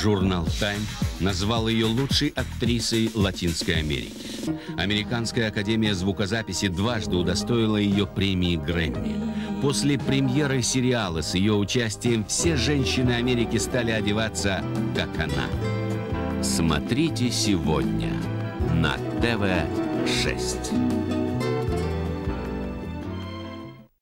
Журнал «Тайм» назвал ее лучшей актрисой Латинской Америки. Американская академия звукозаписи дважды удостоила ее премии Грэмми. После премьеры сериала с ее участием все женщины Америки стали одеваться, как она. Смотрите сегодня на ТВ-6.